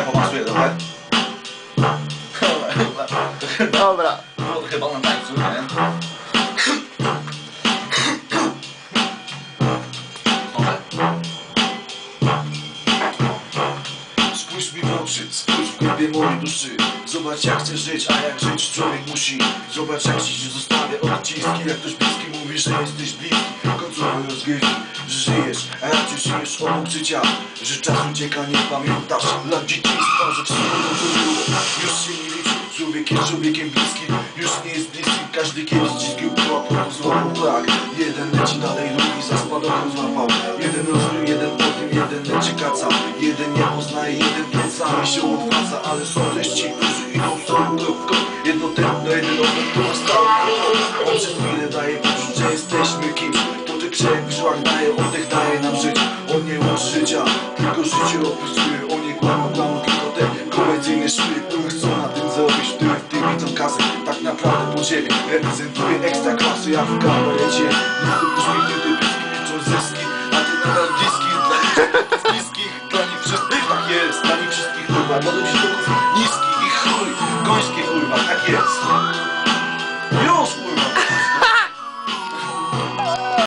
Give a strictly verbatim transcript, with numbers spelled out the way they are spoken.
pomasuję trochę. Dobra. Było to chyba na tańcu, nie? Spójrz mi w oczy, spójrz w głębie mojej duszy. Zobacz jak chcesz żyć, a jak żyć człowiek musi. Zobacz jak ci się zostawia odciski. Jak ktoś bliski mówi, że jesteś bliski końcowej rozgrywki, że żyjesz, a jak ty żyjesz obok życia. Że czas ucieka, nie pamiętasz lat dzieciństwa, że wspólną to było. Już się nie liczy, człowiek jest człowiekiem bliski. Już nie jest bliski, każdy kiedyś dzikił pułapkę, to złapał brak. Jeden leci dalej, drugi za spadochron złapał. Jeden rozwój, jeden po tym, jeden leczy kaca. Jeden nie poznaje, jeden plecami się odwraca. Ale są też ci, którzy idą z tą drogą. Jedno tętno, jeden obok, to stał. On przez chwilę daje poczuć, że jesteśmy kimś. Poczek krzew w żyłach daje, oddech daje nam żyć. On nie uczy życia, tylko życie opisuje. On nie kłamie, kłamie tylko te komercyjne szły, które chcą na tym zarobić. W tym, w tym widzą kasę, tak naprawdę podziemie. Reprezentuje ekstra klasy jak w kabarecie. Nie tylko uśmiechnięty pyski, liczą zyski. A ty nadal bliski, dla nich bliskich. Dla nich wszystkich tak jest, dla nich wszystkich kurwa. Bo do dziś niskich i chuj, gońskie kurwa, tak jest.